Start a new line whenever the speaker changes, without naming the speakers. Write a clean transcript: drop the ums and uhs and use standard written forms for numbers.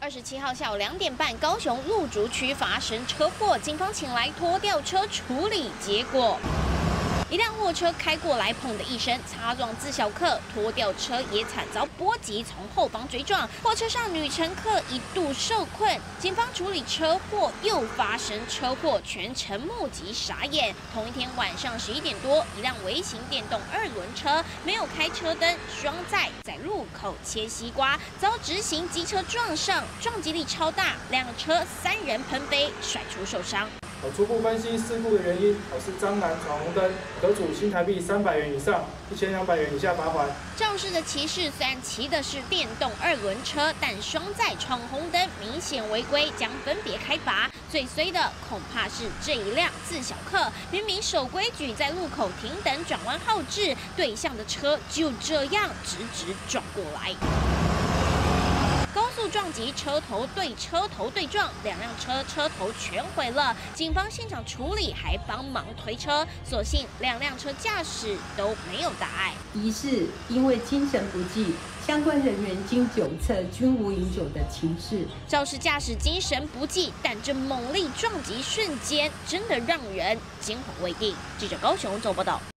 27号下午2点半，高雄鹿竹区发生车祸，警方请来拖吊车处理，结果一辆货车开过来，砰的一声擦撞自小客，拖吊车也惨遭波及，从后方追撞，货车上女乘客一度受困。警方处理车祸，又发生车祸，全程目击傻眼。同一天晚上11点多，一辆微型电动2轮车没有开车灯，双载在路口切西瓜，遭直行机车撞上，撞击力超大，辆车3人喷飞，甩出受伤。
初步分析事故的原因，是张男闯红灯，得处新台币300元以上1200元以下罚款。
肇事的骑士虽然骑的是电动2轮车，但双载闯红灯明显违规，将分别开罚。最衰的恐怕是这一辆自小客，明明守规矩，在路口停等转弯号志，对向的车就这样直撞过来。 高速撞击，车头对车头对撞，2辆车头全毁了。警方现场处理，还帮忙推车，所幸2辆车驾驶都没有大碍。
疑似因为精神不济，相关人员经酒测均无饮酒的情事。
肇事驾驶精神不济，但这猛力撞击瞬间，真的让人惊魂未定。记者高雄做报道。